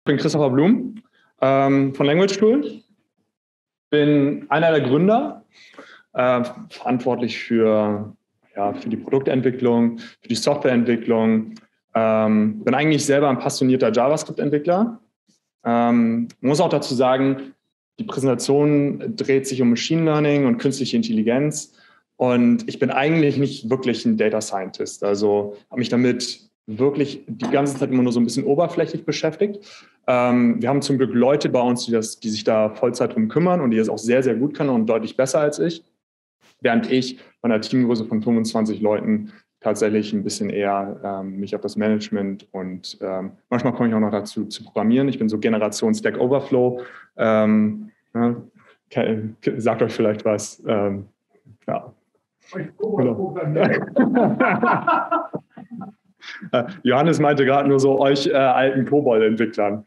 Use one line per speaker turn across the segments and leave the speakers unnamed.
bin Christopher Blum von Language Tool. Bin einer der Gründer, verantwortlich für die Produktentwicklung, für die Softwareentwicklung. Bin eigentlich selber ein passionierter JavaScript-Entwickler. Muss auch dazu sagen, die Präsentation dreht sich um Machine Learning und künstliche Intelligenz. Und ich bin eigentlich nicht wirklich ein Data Scientist. Also habe mich damit wirklich die ganze Zeit immer nur so ein bisschen oberflächlich beschäftigt. Wir haben zum Glück Leute bei uns, die sich da Vollzeit drum kümmern und die das auch sehr, sehr gut können und deutlich besser als ich. Während ich bei einer Teamgröße von 25 Leuten tatsächlich ein bisschen eher mich auf das Management und manchmal komme ich auch noch dazu zu programmieren. Ich bin so Generation Stack Overflow. Sagt euch vielleicht was. Ja. Genau. Johannes meinte gerade nur so euch alten COBOL-Entwicklern.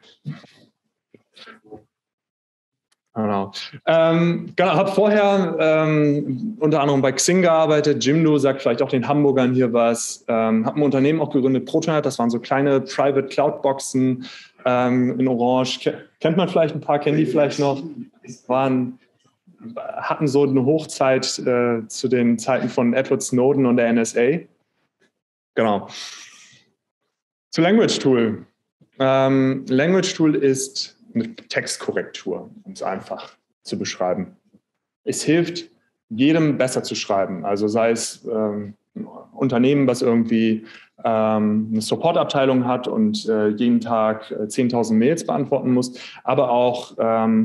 Genau. Habe vorher unter anderem bei Xing gearbeitet. Jimdo sagt vielleicht auch den Hamburgern hier was. Habe ein Unternehmen auch gegründet, Protonite. Das waren so kleine Private Cloud Boxen in Orange. Kennt man vielleicht ein paar, kennen die vielleicht noch? Hatten so eine Hochzeit zu den Zeiten von Edward Snowden und der NSA. Genau. Zu Language Tool. Language Tool ist eine Textkorrektur, um es einfach zu beschreiben. Es hilft, jedem besser zu schreiben. Also sei es ein Unternehmen, was irgendwie eine Supportabteilung hat und jeden Tag 10.000 Mails beantworten muss, aber auch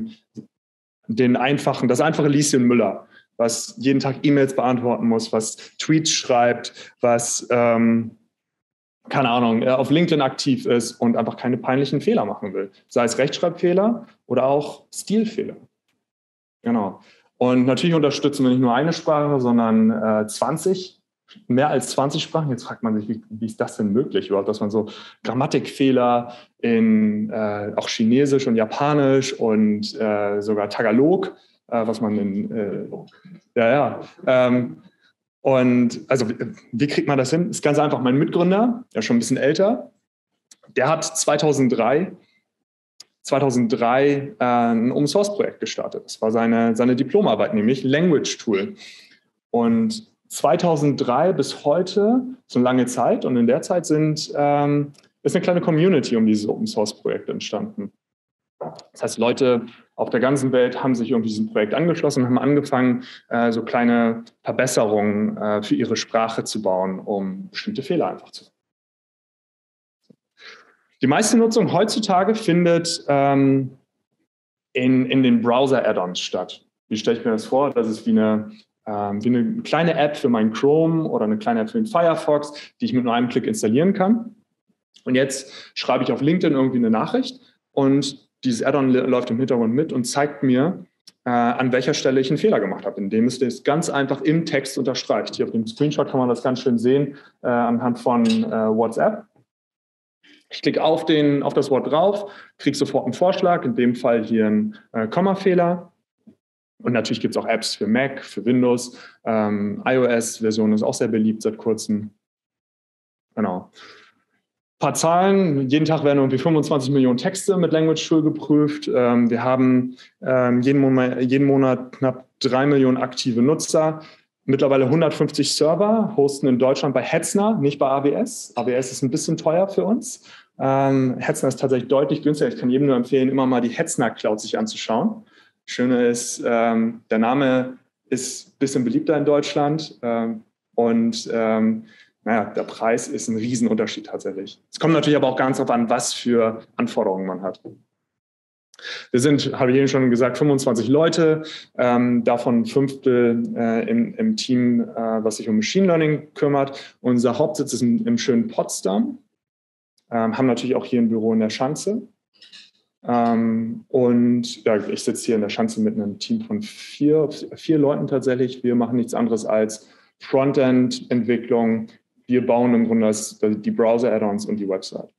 das einfache Lieschen Müller, was jeden Tag E-Mails beantworten muss, was Tweets schreibt, was keine Ahnung, auf LinkedIn aktiv ist und einfach keine peinlichen Fehler machen will. Sei es Rechtschreibfehler oder auch Stilfehler. Genau. Und natürlich unterstützen wir nicht nur eine Sprache, sondern 20, mehr als 20 Sprachen. Jetzt fragt man sich, wie ist das denn möglich überhaupt, dass man so Grammatikfehler in auch Chinesisch und Japanisch und sogar Tagalog, was man in und also, wie kriegt man das hin? Das ist ganz einfach. Mein Mitgründer, der ist schon ein bisschen älter, der hat 2003 ein Open-Source-Projekt gestartet. Das war seine Diplomarbeit, nämlich Language Tool. Und 2003 bis heute, so eine lange Zeit, und in der Zeit ist eine kleine Community um dieses Open-Source-Projekt entstanden. Das heißt, Leute auf der ganzen Welt haben sich irgendwie diesem Projekt angeschlossen und haben angefangen, so kleine Verbesserungen für ihre Sprache zu bauen, um bestimmte Fehler einfach zu. Die meiste Nutzung heutzutage findet in den Browser-Add-ons statt. Wie stelle ich mir das vor? Das ist wie eine kleine App für meinen Chrome oder eine kleine App für den Firefox, die ich mit nur einem Klick installieren kann. Und jetzt schreibe ich auf LinkedIn irgendwie eine Nachricht und dieses Add-on läuft im Hintergrund mit und zeigt mir, an welcher Stelle ich einen Fehler gemacht habe, indem es das ganz einfach im Text unterstreicht. Hier auf dem Screenshot kann man das ganz schön sehen anhand von WhatsApp. Ich klicke auf das Wort drauf, kriege sofort einen Vorschlag, in dem Fall hier einen Kommafehler. Und natürlich gibt es auch Apps für Mac, für Windows. iOS-Version ist auch sehr beliebt seit kurzem. Genau. Ein paar Zahlen. Jeden Tag werden irgendwie 25 Millionen Texte mit Language Tool geprüft. Wir haben jeden Monat knapp 3 Millionen aktive Nutzer. Mittlerweile 150 Server, hosten in Deutschland bei Hetzner, nicht bei AWS. AWS ist ein bisschen teuer für uns. Hetzner ist tatsächlich deutlich günstiger. Ich kann jedem nur empfehlen, immer mal die Hetzner Cloud sich anzuschauen. Das Schöne ist, der Name ist ein bisschen beliebter in Deutschland der Preis ist ein Riesenunterschied tatsächlich. Es kommt natürlich aber auch ganz darauf an, was für Anforderungen man hat. Wir sind, habe ich eben schon gesagt, 25 Leute, davon 1/5 im Team, was sich um Machine Learning kümmert. Unser Hauptsitz ist im schönen Potsdam, haben natürlich auch hier ein Büro in der Schanze. Ich sitze hier in der Schanze mit einem Team von vier Leuten tatsächlich. Wir machen nichts anderes als Frontend-Entwicklung. Wir bauen im Grunde die Browser-Add-ons und die Website.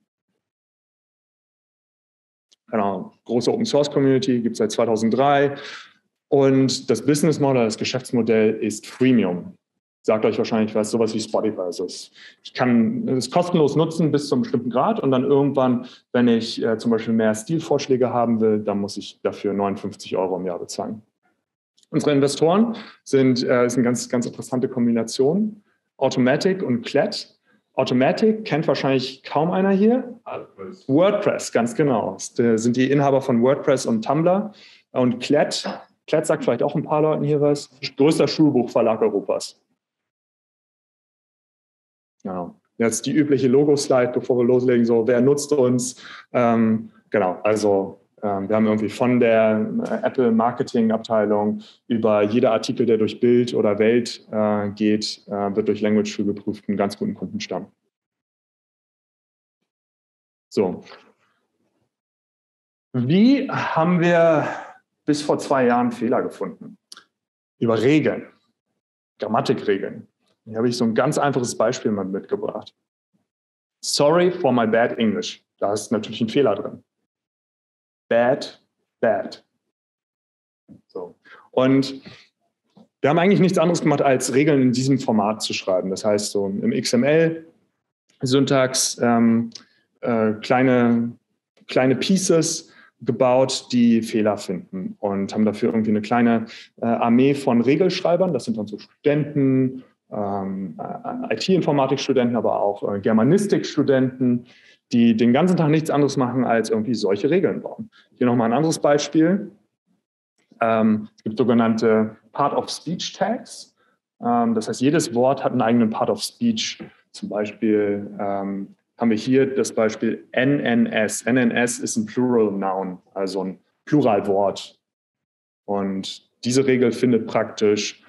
Genau, große Open-Source-Community, gibt es seit 2003. Und das Business Model, das Geschäftsmodell ist Freemium. sagt euch wahrscheinlich was, sowas wie Spotify. Also ich kann es kostenlos nutzen bis zu einem bestimmten Grad und dann irgendwann, wenn ich zum Beispiel mehr Stilvorschläge haben will, dann muss ich dafür 59 € im Jahr bezahlen. Unsere Investoren ist eine ganz, ganz interessante Kombination. Automattic und Klett. Automattic kennt wahrscheinlich kaum einer hier. WordPress, ganz genau. Das sind die Inhaber von WordPress und Tumblr. Und Klett sagt vielleicht auch ein paar Leuten hier was. Größter Schulbuchverlag Europas. Genau. Jetzt die übliche Logo-Slide, bevor wir loslegen. So, wer nutzt uns? Genau, also wir haben irgendwie von der Apple-Marketing-Abteilung über jeder Artikel, der durch Bild oder Welt geht, wird durch Language Tool geprüft, einen ganz guten Kundenstamm. So. Wie haben wir bis vor 2 Jahren Fehler gefunden? Über Regeln, Grammatikregeln. Hier habe ich so ein ganz einfaches Beispiel mal mitgebracht. Sorry for my bad English. Da ist natürlich ein Fehler drin. Bad. So. Und wir haben eigentlich nichts anderes gemacht, als Regeln in diesem Format zu schreiben. Das heißt, so im XML-Syntax kleine Pieces gebaut, die Fehler finden und haben dafür irgendwie eine kleine Armee von Regelschreibern. Das sind dann so Studenten, IT-Informatikstudenten, aber auch Germanistikstudenten, die den ganzen Tag nichts anderes machen, als irgendwie solche Regeln bauen. Hier nochmal ein anderes Beispiel. Es gibt sogenannte Part-of-Speech-Tags. Das heißt, jedes Wort hat einen eigenen Part-of-Speech. Zum Beispiel haben wir hier das Beispiel NNS. NNS ist ein Plural Noun, also ein Pluralwort. Und diese Regel findet praktisch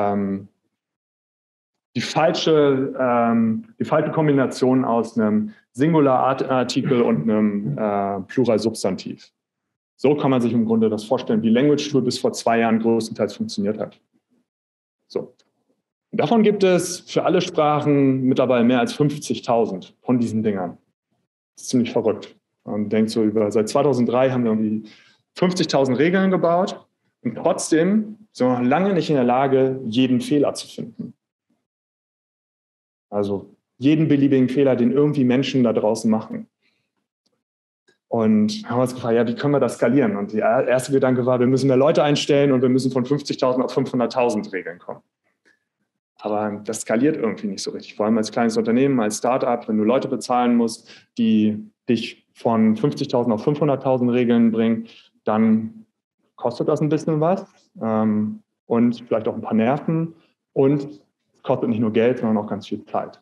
die falsche Kombination aus einem Singularartikel und einem Pluralsubstantiv. So kann man sich im Grunde das vorstellen, wie Language Tool bis vor 2 Jahren größtenteils funktioniert hat. So. Und davon gibt es für alle Sprachen mittlerweile mehr als 50.000 von diesen Dingern. Das ist ziemlich verrückt. Man denkt so seit 2003 haben wir irgendwie 50.000 Regeln gebaut und trotzdem sind wir noch lange nicht in der Lage, jeden Fehler zu finden. Also jeden beliebigen Fehler, den irgendwie Menschen da draußen machen. Und haben uns gefragt, ja, wie können wir das skalieren? Und der erste Gedanke war, wir müssen mehr Leute einstellen und wir müssen von 50.000 auf 500.000 Regeln kommen. Aber das skaliert irgendwie nicht so richtig. Vor allem als kleines Unternehmen, als Startup, wenn du Leute bezahlen musst, die dich von 50.000 auf 500.000 Regeln bringen, dann kostet das ein bisschen was und vielleicht auch ein paar Nerven und es kostet nicht nur Geld, sondern auch ganz viel Zeit.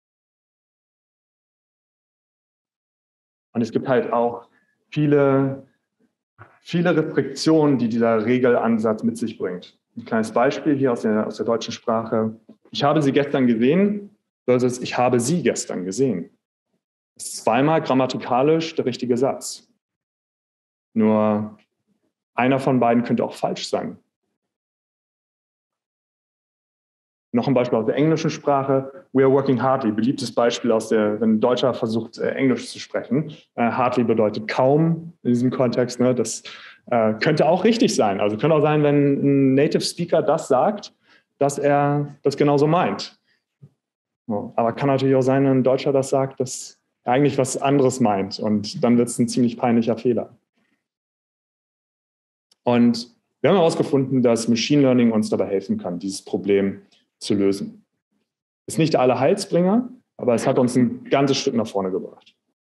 Und es gibt halt auch viele Restriktionen, die dieser Regelansatz mit sich bringt. Ein kleines Beispiel hier aus der deutschen Sprache. Ich habe sie gestern gesehen versus ich habe sie gestern gesehen. Das ist zweimal grammatikalisch der richtige Satz. Nur einer von beiden könnte auch falsch sein. Noch ein Beispiel aus der englischen Sprache. We are working hardly. Beliebtes Beispiel wenn ein Deutscher versucht, Englisch zu sprechen. Hardly bedeutet kaum in diesem Kontext. Ne? Das könnte auch richtig sein. Also könnte auch sein, wenn ein Native Speaker das sagt, dass er das genauso meint. Ja, aber kann natürlich auch sein, wenn ein Deutscher das sagt, dass er eigentlich was anderes meint. Und dann wird es ein ziemlich peinlicher Fehler. Und wir haben herausgefunden, dass Machine Learning uns dabei helfen kann, dieses Problem zu lösen. Ist nicht der Allerheilsbringer, aber es hat uns ein ganzes Stück nach vorne gebracht.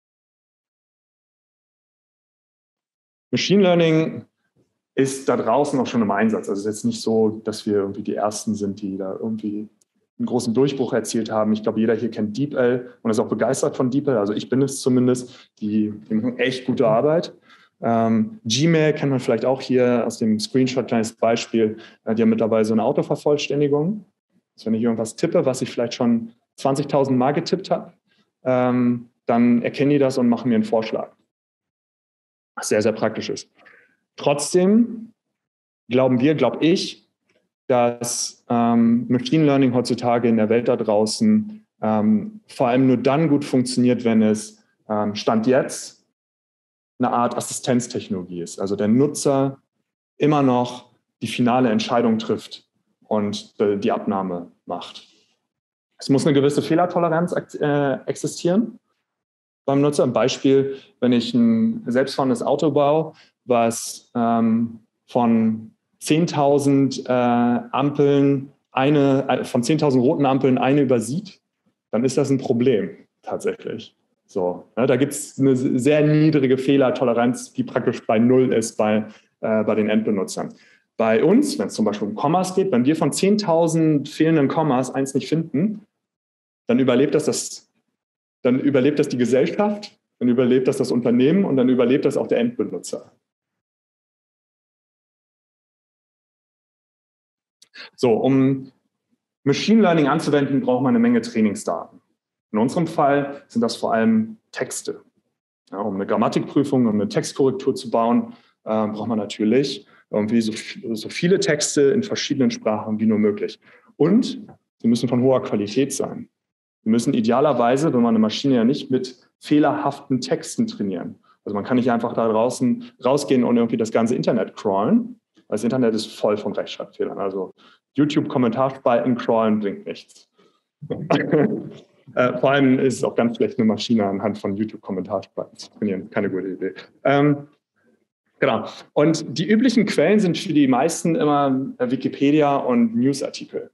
Machine Learning ist da draußen auch schon im Einsatz. Also es ist jetzt nicht so, dass wir irgendwie die Ersten sind, die da irgendwie einen großen Durchbruch erzielt haben. Ich glaube, jeder hier kennt DeepL und ist auch begeistert von DeepL. Also ich bin es zumindest. Die machen echt gute Arbeit. Gmail kennt man vielleicht auch hier aus dem Screenshot, kleines Beispiel. Die haben mittlerweile so eine Autovervollständigung. Also wenn ich irgendwas tippe, was ich vielleicht schon 20.000 Mal getippt habe, dann erkennen die das und machen mir einen Vorschlag. Was sehr, sehr praktisch ist. Trotzdem glaube ich, dass Machine Learning heutzutage in der Welt da draußen vor allem nur dann gut funktioniert, wenn es Stand jetzt eine Art Assistenztechnologie ist. Also der Nutzer immer noch die finale Entscheidung trifft und die Abnahme macht. Es muss eine gewisse Fehlertoleranz existieren beim Nutzer. Ein Beispiel, wenn ich ein selbstfahrendes Auto baue, was von 10.000 Ampeln von 10.000 roten Ampeln eine übersieht, dann ist das ein Problem tatsächlich. So, ne, da gibt es eine sehr niedrige Fehlertoleranz, die praktisch bei 0 ist bei den Endbenutzern. Bei uns, wenn es zum Beispiel um Kommas geht, wenn wir von 10.000 fehlenden Kommas eins nicht finden, dann überlebt das die Gesellschaft, dann überlebt das Unternehmen und dann überlebt das auch der Endbenutzer. So, um Machine Learning anzuwenden, braucht man eine Menge Trainingsdaten. In unserem Fall sind das vor allem Texte. Ja, um eine Grammatikprüfung, um eine Textkorrektur zu bauen, braucht man natürlich irgendwie so viele Texte in verschiedenen Sprachen wie nur möglich. Und sie müssen von hoher Qualität sein. Wir müssen idealerweise, wenn man eine Maschine ja nicht mit fehlerhaften Texten trainieren. Also man kann nicht einfach da draußen rausgehen und irgendwie das ganze Internet crawlen. Das Internet ist voll von Rechtschreibfehlern. Also YouTube-Kommentarspalten crawlen bringt nichts. Vor allem ist es auch ganz schlecht, eine Maschine anhand von YouTube-Kommentarspalten zu trainieren. Keine gute Idee. Genau. Und die üblichen Quellen sind für die meisten immer Wikipedia und Newsartikel.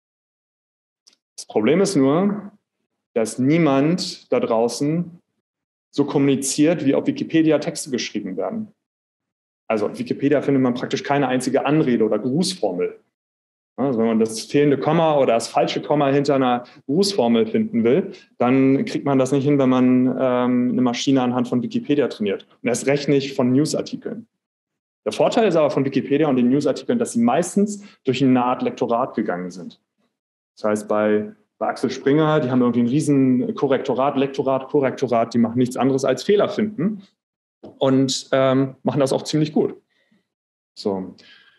Das Problem ist nur, dass niemand da draußen so kommuniziert, wie auf Wikipedia Texte geschrieben werden. Also auf Wikipedia findet man praktisch keine einzige Anrede oder Grußformel. Also wenn man das fehlende Komma oder das falsche Komma hinter einer Grußformel finden will, dann kriegt man das nicht hin, wenn man eine Maschine anhand von Wikipedia trainiert. Und erst recht nicht von Newsartikeln. Der Vorteil ist aber von Wikipedia und den Newsartikeln, dass sie meistens durch eine Art Lektorat gegangen sind. Das heißt, bei Axel Springer, die haben irgendwie ein riesen Korrektorat, die machen nichts anderes als Fehler finden und machen das auch ziemlich gut. So.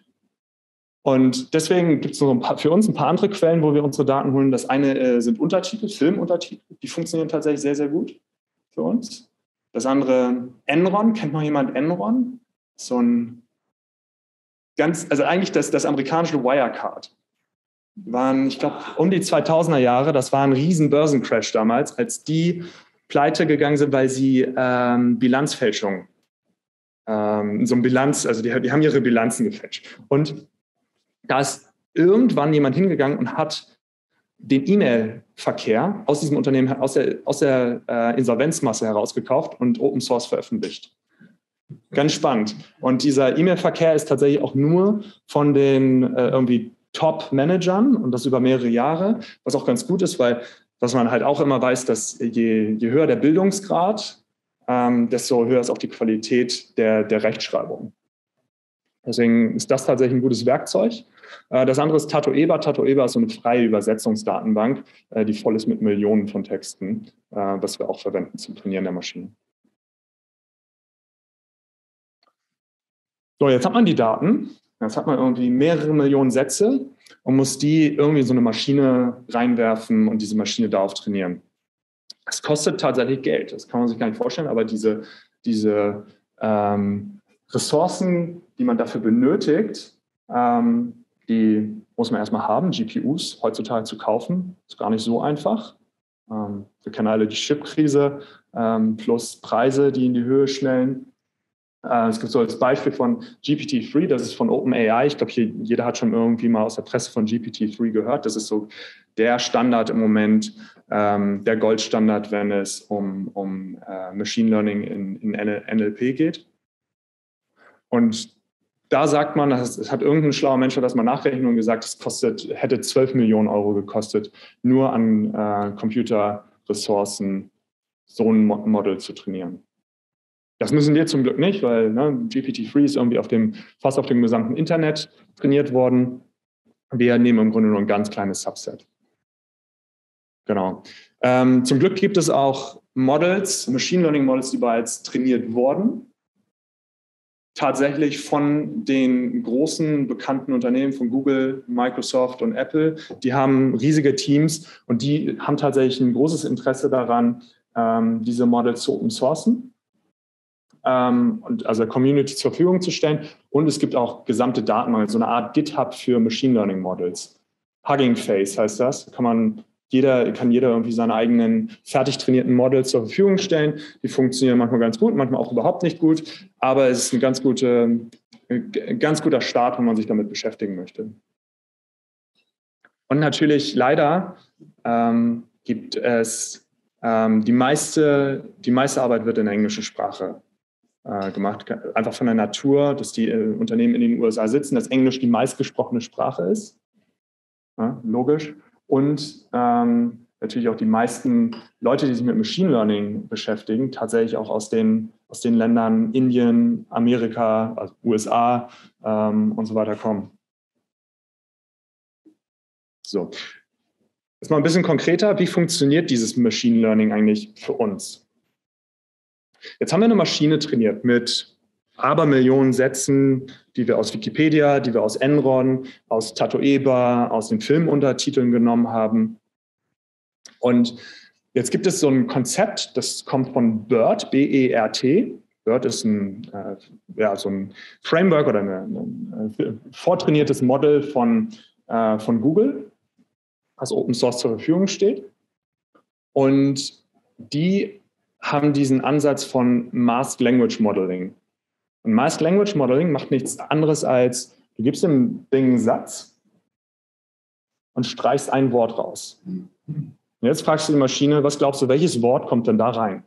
Und deswegen gibt es für uns ein paar andere Quellen, wo wir unsere Daten holen. Das eine sind Untertitel, Filmuntertitel, die funktionieren tatsächlich sehr, sehr gut für uns. Das andere Enron, kennt noch jemand Enron? So ein also eigentlich das amerikanische Wirecard. Waren, ich glaube, um die 2000er Jahre, das war ein riesen Börsencrash damals, als die pleite gegangen sind, weil sie Bilanzfälschung, so ein Bilanz, also die haben ihre Bilanzen gefälscht. Und da ist irgendwann jemand hingegangen und hat den E-Mail-Verkehr aus diesem Unternehmen, aus der Insolvenzmasse herausgekauft und Open Source veröffentlicht. Ganz spannend. Und dieser E-Mail-Verkehr ist tatsächlich auch nur von den irgendwie Top-Managern und das über mehrere Jahre, was auch ganz gut ist, weil was man halt auch immer weiß, dass je höher der Bildungsgrad, desto höher ist auch die Qualität der Rechtschreibung. Deswegen ist das tatsächlich ein gutes Werkzeug. Das andere ist Tatoeba. Tatoeba ist so eine freie Übersetzungsdatenbank, die voll ist mit Millionen von Texten, was wir auch verwenden zum Trainieren der Maschinen. So, jetzt hat man die Daten. Jetzt hat man irgendwie mehrere Millionen Sätze und muss die irgendwie in so eine Maschine reinwerfen und diese Maschine darauf trainieren. Das kostet tatsächlich Geld. Das kann man sich gar nicht vorstellen, aber diese Ressourcen, die man dafür benötigt, die muss man erstmal haben. GPUs heutzutage zu kaufen, ist gar nicht so einfach. Wir kennen alle die Chipkrise plus Preise, die in die Höhe schnellen. Es gibt so als Beispiel von GPT-3, das ist von OpenAI. Ich glaube, jeder hat schon irgendwie mal aus der Presse von GPT-3 gehört. Das ist so der Standard im Moment, der Goldstandard, wenn es um Machine Learning in NLP geht. Und da sagt man, es hat irgendein schlauer Mensch das mal nachgerechnet und gesagt, es hätte 12 Millionen Euro gekostet, nur an Computerressourcen so ein Model zu trainieren. Das müssen wir zum Glück nicht, weil GPT-3 ist irgendwie fast auf dem gesamten Internet trainiert worden. Wir nehmen im Grunde nur ein ganz kleines Subset. Genau. Zum Glück gibt es auch Models, Machine Learning Models, die bereits trainiert wurden. Tatsächlich von den großen bekannten Unternehmen von Google, Microsoft und Apple. Die haben riesige Teams und die haben tatsächlich ein großes Interesse daran, diese Models zu open sourcen. und also der Community zur Verfügung zu stellen. Und es gibt auch gesamte Datenbanken, so eine Art GitHub für Machine Learning Models. Hugging Face heißt das. Kann jeder irgendwie seine eigenen fertig trainierten Models zur Verfügung stellen. Die funktionieren manchmal ganz gut, manchmal auch überhaupt nicht gut. Aber es ist ein ganz guter Start, wenn man sich damit beschäftigen möchte. Und natürlich leider gibt es die meiste Arbeit wird in der englischen Sprache gemacht. Einfach von der Natur, dass die Unternehmen in den USA sitzen, dass Englisch die meistgesprochene Sprache ist. Ja, logisch. Und natürlich auch die meisten Leute, die sich mit Machine Learning beschäftigen, tatsächlich auch aus den Ländern Indien, Amerika, also USA und so weiter kommen. So. Jetzt mal ein bisschen konkreter, wie funktioniert dieses Machine Learning eigentlich für uns? Jetzt haben wir eine Maschine trainiert mit Abermillionen Sätzen, die wir aus Wikipedia, die wir aus Enron, aus Tatoeba, aus den Filmuntertiteln genommen haben. Und jetzt gibt es so ein Konzept, das kommt von BERT, B-E-R-T. BERT ist so ein Framework oder ein vortrainiertes Model von Google, was Open Source zur Verfügung steht. Und die haben diesen Ansatz von Masked Language Modeling. Und Masked Language Modeling macht nichts anderes als, du gibst dem Ding einen Satz und streichst ein Wort raus. Und jetzt fragst du die Maschine, was glaubst du, welches Wort kommt denn da rein?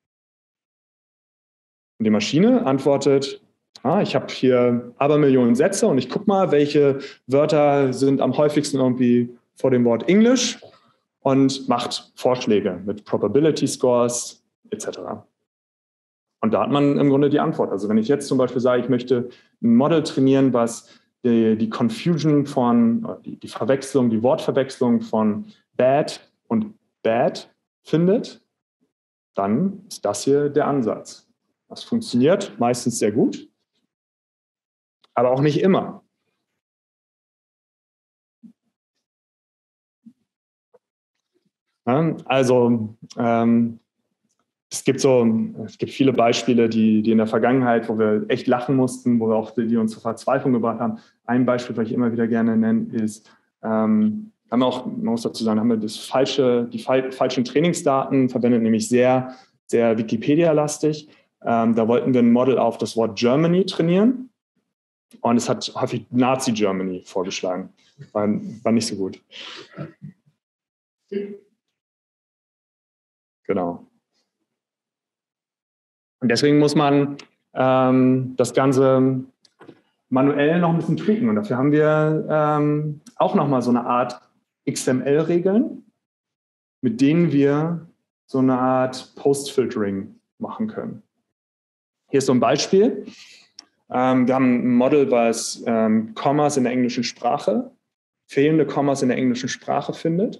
Und die Maschine antwortet, ich habe hier Abermillionen Sätze und ich gucke mal, welche Wörter sind am häufigsten irgendwie vor dem Wort English und macht Vorschläge mit Probability Scores etc. Und da hat man im Grunde die Antwort. Also wenn ich jetzt zum Beispiel sage, ich möchte ein Model trainieren, was die Confusion die Verwechslung, die Wortverwechslung von bad und bad findet, dann ist das hier der Ansatz. Das funktioniert meistens sehr gut, aber auch nicht immer. Ja, also es gibt viele Beispiele, die in der Vergangenheit, wo wir echt lachen mussten, wo wir auch die uns zur Verzweiflung gebracht haben. Ein Beispiel, was ich immer wieder gerne nenne, ist, man muss dazu sagen, haben wir die falschen Trainingsdaten verwendet, nämlich sehr, sehr Wikipedia-lastig. Da wollten wir ein Model auf das Wort Germany trainieren und es hat häufig Nazi-Germany vorgeschlagen. War nicht so gut. Genau. Und deswegen muss man das Ganze manuell noch ein bisschen tweaken. Und dafür haben wir auch nochmal so eine Art XML-Regeln, mit denen wir so eine Art Post-Filtering machen können. Hier ist so ein Beispiel. Wir haben ein Model, was Kommas in der englischen Sprache, fehlende Kommas in der englischen Sprache findet.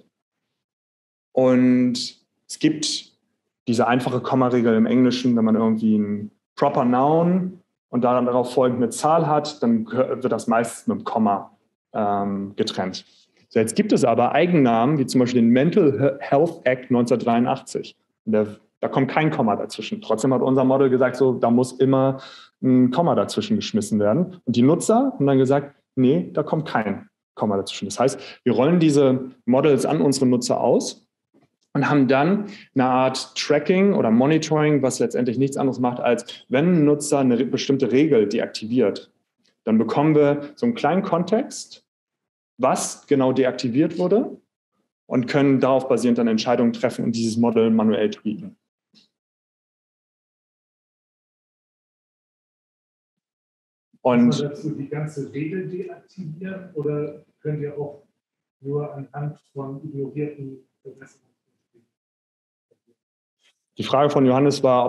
Und es gibt diese einfache Kommaregel im Englischen, wenn man irgendwie ein Proper Noun und darauf folgend eine Zahl hat, dann wird das meistens mit einem Komma getrennt. So, jetzt gibt es aber Eigennamen, wie zum Beispiel den Mental Health Act 1983. Da kommt kein Komma dazwischen. Trotzdem hat unser Model gesagt, so, da muss immer ein Komma dazwischen geschmissen werden. Und die Nutzer haben dann gesagt, nee, da kommt kein Komma dazwischen. Das heißt, wir rollen diese Models an unsere Nutzer aus und haben dann eine Art Tracking oder Monitoring, was letztendlich nichts anderes macht, als wenn ein Nutzer eine bestimmte Regel deaktiviert, dann bekommen wir so einen kleinen Kontext, was genau deaktiviert wurde und können darauf basierend dann Entscheidungen treffen und dieses Model manuell tweaken. Und
kann man dazu die ganze Regel deaktivieren oder könnt ihr auch nur anhand von ignorierten Verbesserungen?
Die Frage von Johannes war,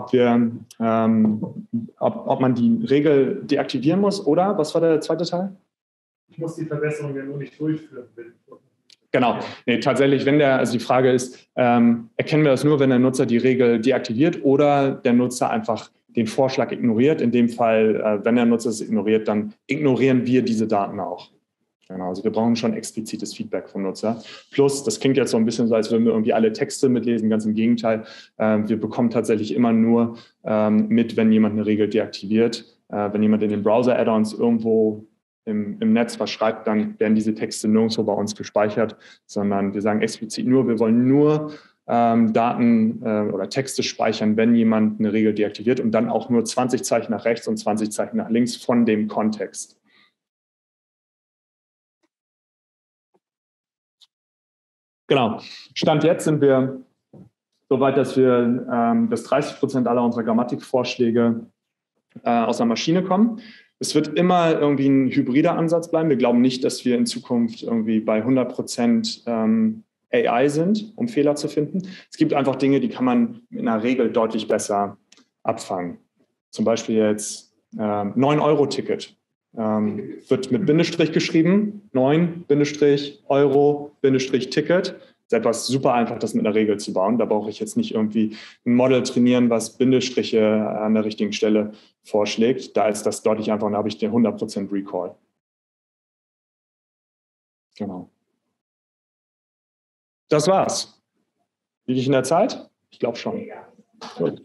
ob man die Regel deaktivieren muss, oder? Was war der zweite Teil?
Ich muss die Verbesserung ja nur nicht durchführen.
Genau. Nee, tatsächlich, also die Frage ist, erkennen wir das nur, wenn der Nutzer die Regel deaktiviert oder der Nutzer einfach den Vorschlag ignoriert. In dem Fall, wenn der Nutzer es ignoriert, dann ignorieren wir diese Daten auch. Genau, also wir brauchen schon explizites Feedback vom Nutzer. Plus, das klingt jetzt so ein bisschen so, als würden wir irgendwie alle Texte mitlesen. Ganz im Gegenteil. Wir bekommen tatsächlich immer nur mit, wenn jemand eine Regel deaktiviert. Wenn jemand in den Browser-Add-ons irgendwo im Netz was schreibt, dann werden diese Texte nirgendwo bei uns gespeichert, sondern wir sagen explizit nur, wir wollen nur Daten oder Texte speichern, wenn jemand eine Regel deaktiviert und dann auch nur 20 Zeichen nach rechts und 20 Zeichen nach links von dem Kontext. Genau. Stand jetzt sind wir so weit, dass 30% aller unserer Grammatikvorschläge aus der Maschine kommen. Es wird immer irgendwie ein hybrider Ansatz bleiben. Wir glauben nicht, dass wir in Zukunft irgendwie bei 100% AI sind, um Fehler zu finden. Es gibt einfach Dinge, die kann man in der Regel deutlich besser abfangen. Zum Beispiel jetzt 9-Euro-Ticket. Wird mit Bindestrich geschrieben, 9-Euro-Ticket. Ist etwas super einfach, das mit einer Regel zu bauen. Da brauche ich jetzt nicht irgendwie ein Model trainieren, was Bindestriche an der richtigen Stelle vorschlägt. Da ist das deutlich einfacher und da habe ich den 100% Recall. Genau. Das war's. Liege ich in der Zeit? Ich glaube schon. Gut.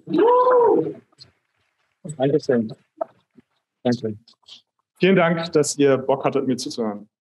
Danke. Vielen Dank, dass ihr Bock hattet, mir zuzuhören.